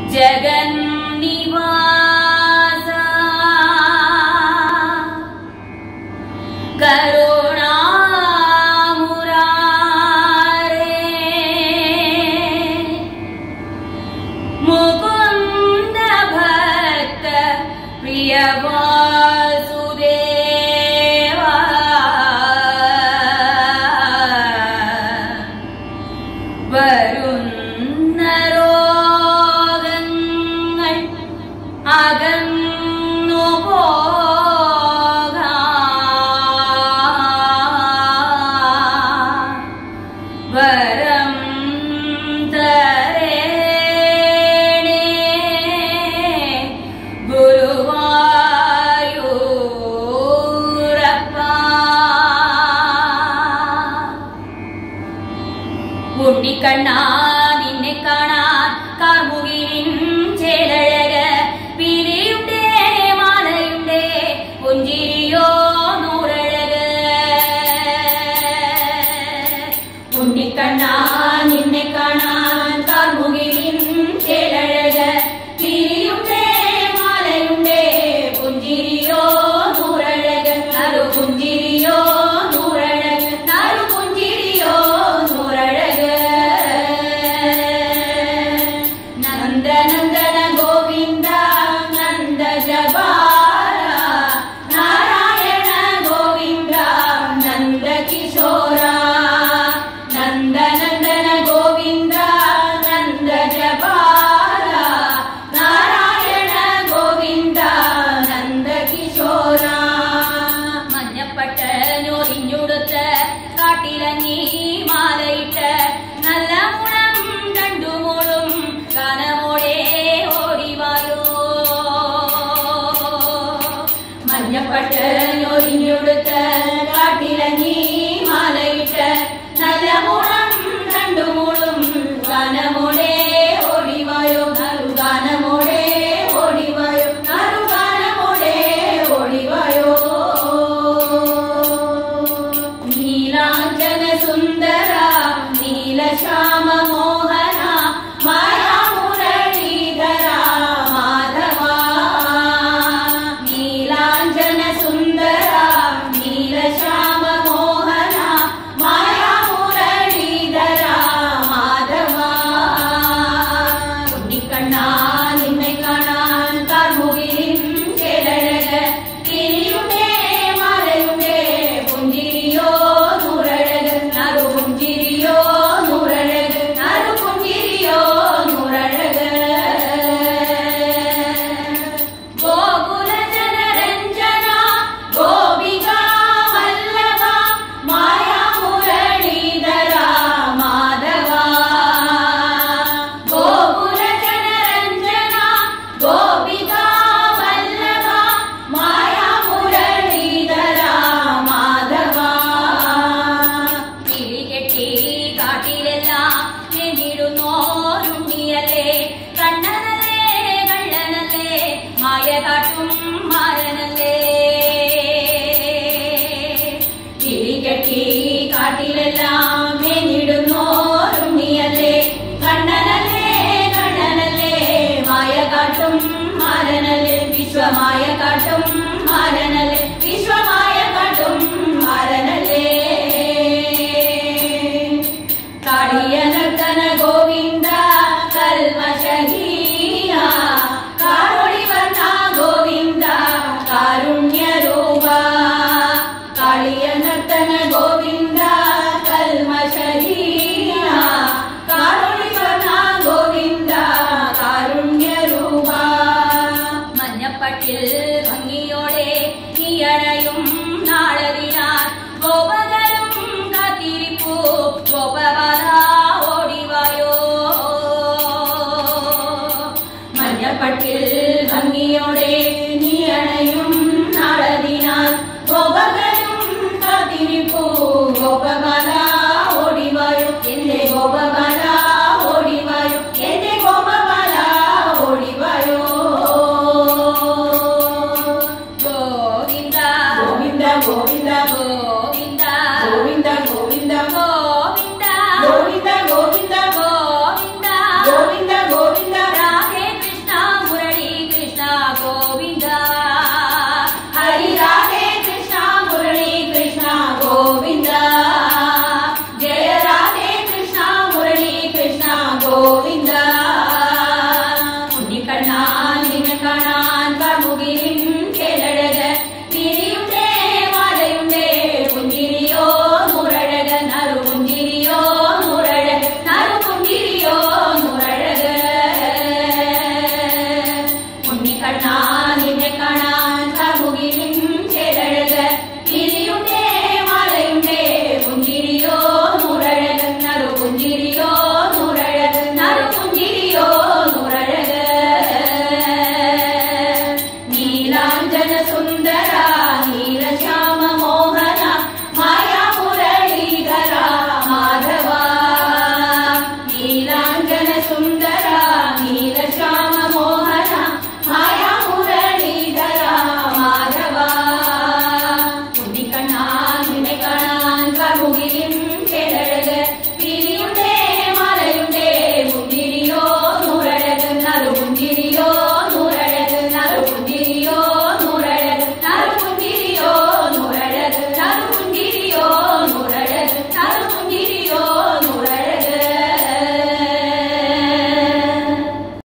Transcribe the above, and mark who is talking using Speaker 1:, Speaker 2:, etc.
Speaker 1: जगन्निवास करुणामुरारे मुकुन्द भक्त प्रिय वासुदेवा വരുന്ന രോഗങ്ങൾ അകന്നു പോകാൻ വരം തരേണേ ഗുരുവായൂരപ്പ. ഉണ്ണിക്കണ്ണാ നിന്നെ കാണാൻ കാർമുകിലിൻ ചേലഴക് പീലിയുണ്ടേ മാലയുണ്ടേ പുഞ്ചിരിയോ നൂറഴക്. ഉണ്ണിക്കണ്ണാ നിന്നെ കാണാൻ കാർമുകിലിൻ ചേലഴക് പീലിയുണ്ടേ മാലയുണ്ടേ പുഞ്ചിരിയോ നൂറഴക്. നറു പുഞ്ചിരിയോ നൂറഴക് നറു പുഞ്ചിരിയോ നൂറഴക്. നന്ദനന്ദന ഗോവിന്ദ നന്ദ ജബാല നാരായണ ഗോവിന്ദ നന്ദ കിശോര. നന്ദനന്ദന ഗോവിന്ദ നന്ദ ജബാല നാരായണ ഗോവിന്ദ നന്ദ കിശോര. മഞ്ഞപ്പട്ടനൊരിഞ്ഞുടുത്ത് കാട്ടിലങ്ങി മാലയിട്ട് നല്ല മുളം രണ്ടുമൂളും ഗാനമോടെ ഓടിവായോ. മഞ്ഞപ്പട്ടനൊരിഞ്ഞുടുത്ത് കാട്ടിലങ്ങി മാലയിട്ട് നല്ല മുളം രണ്ടുമൂളും ഗാനമോടെ ഓടിവായോ. നറു ഗാനമോടെ ഓടിവായോ നറു ഗാനമോടെ ഓടിവായോ. നീലാഞ്ജന സുന്ദര നീലശ്യാമ മോഹന മായാ മുരളീധര മാധവ. നീലാഞ്ജന സുന്ദര നീലശ്യാമ മോഹന മായാ മുരളീധര മാധവ. ഉണ്ണിക്കണ്ണാ നിന്നെ കാണാൻ കാർമുകിലിൻ ചേലഴക് കിരിയുണ്ടേ മാലയുണ്ടേ പുഞ്ചിരിയോ നൂറഴക്. നറു പുഞ്ചിരിയോ നൂറഴക് നറു പുഞ്ചിരിയോ നൂറഴക്. ഗോകുല ജനരഞ്ജന ഗോപികാ വല്ലഭ മായാ മുരളീധര മാധവ. ഗോകുല ജനരഞ്ജന ഗോപികാ വല്ലഭ മായാ മുരളീധര മാധവ. പിടികെട്ടി കാട്ടിലെല്ലാം നെഞ്ഞിടുന്നോരുണ്ണിയല്ലേ കണ്ണനല്ലേ കള്ളനല്ലേ മായ കാട്ടും മാരനല്ലേ. പിടികെട്ടി കാട്ടിലെല്ലാം നെഞ്ഞിടുന്നോരുണ്ണിയല്ലേ കണ്ണനല്ലേ കള്ളനല്ലേ മായ കാട്ടും മാരനല്ലേ. വിശ്വമായ കാട്ടും മാരനല്ലേ വിശ്വമായ കാട്ടും മാരനല്ലേ. കാളിയ നർത്തന ഗോവിന്ദ കൽമഷഹീന കാരൊളി വർണ്ണ ഗോവിന്ദ കാരുണ്യരൂപ. കാളിയ നർത്തന ഗോവിന്ദ കൽമഷഹീന കാരൊളി വർണ്ണ ഗോവിന്ദ കാരുണ്യരൂപ. മഞ്ഞപ്പട്ടിൽ ഭംഗിയോടെ നീയണയും നാളതിനാൽ ഗോപകരും കാത്തിരിപ്പൂ ഗോപബാല ഓടിവായോ. മഞ്ഞപ്പട്ടിൽ ഭംഗിയോടെ